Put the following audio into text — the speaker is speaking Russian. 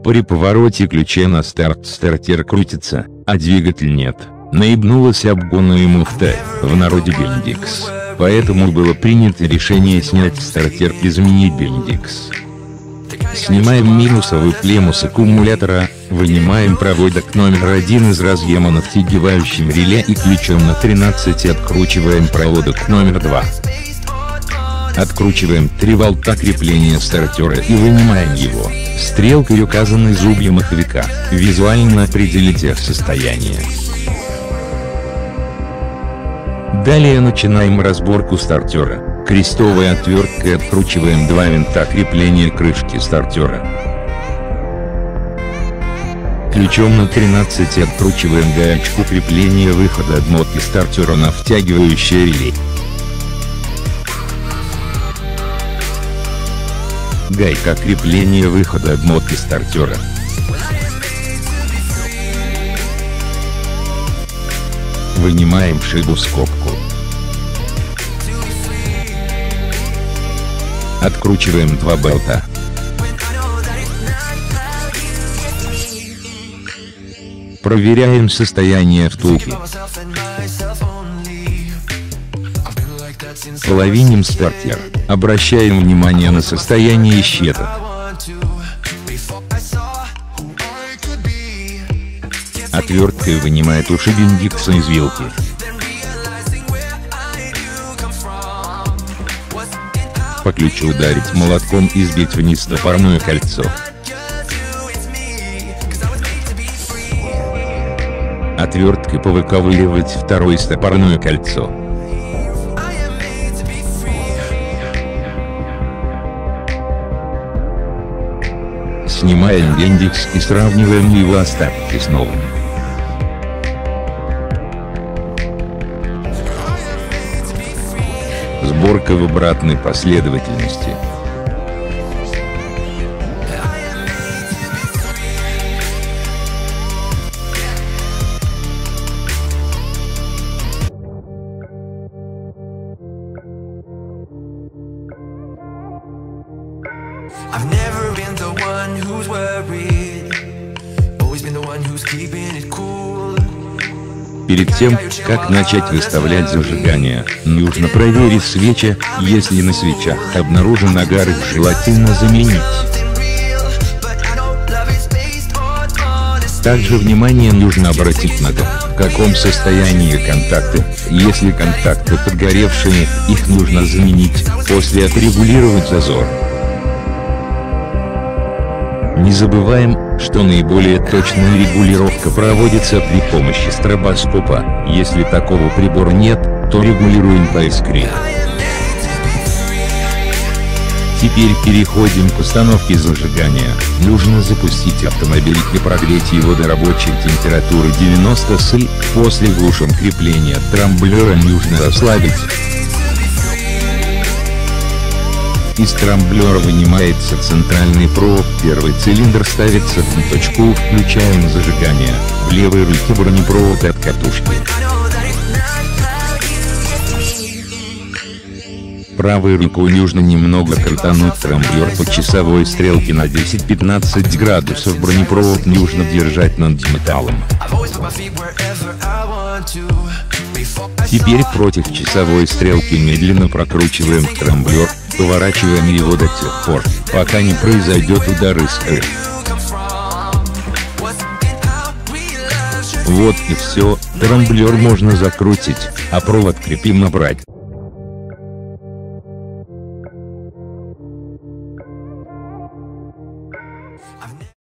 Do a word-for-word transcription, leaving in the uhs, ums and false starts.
При повороте ключа на старт стартер крутится, а двигатель нет. Наебнулась обгонная муфта, в народе бендикс. Поэтому было принято решение снять стартер и заменить бендикс. Снимаем минусовый племус аккумулятора, вынимаем проводок номер один из разъема на втягивающем реле и ключом на тринадцать откручиваем проводок номер два. Откручиваем три болта крепления стартера и вынимаем его. Стрелкой указанной зубья маховика, визуально определить их состояние. Далее начинаем разборку стартера. Крестовой отверткой откручиваем два винта крепления крышки стартера. Ключом на тринадцать откручиваем гаечку крепления выхода обмотки стартера на втягивающее реле. Гайка крепления выхода обмотки стартера. Вынимаем шибу-скобку. Откручиваем два болта. Проверяем состояние втулки. Половиним стартер. Обращаем внимание на состояние щета. Отверткой вынимает уши бендикса из вилки. По ключу ударить молотком и сбить вниз стопорное кольцо. Отверткой повыковыривать второе стопорное кольцо. Снимаем бендикс и сравниваем его остатки с новым. Сборка в обратной последовательности. I've never been the one who's worried, always been the one who's keeping it cool. Перед тем, как начать выставлять зажигание, нужно проверить свечи, если на свечах обнаружен агар, их желательно заменить. Также внимание нужно обратить на то, в каком состоянии контакты. Если контакты подгоревшие, их нужно заменить, после отрегулировать зазор. Не забываем, что наиболее точная регулировка проводится при помощи стробоскопа. Если такого прибора нет, то регулируем по искре. Теперь переходим к установке зажигания. Нужно запустить автомобиль и прогреть его до рабочей температуры девяносто С. После глушим крепления трамблера нужно ослабить. Из трамблера вынимается центральный провод, первый цилиндр ставится в точку, включаем зажигание, в левой руке бронепровод от катушки. Правой рукой нужно немного крутануть трамблер по часовой стрелке на десять-пятнадцать градусов, бронепровод нужно держать над металлом. Теперь против часовой стрелки медленно прокручиваем трамблер, поворачиваем его до тех пор, пока не произойдет удар искры. Вот и все, трамблер можно закрутить, а провод крепим набрать.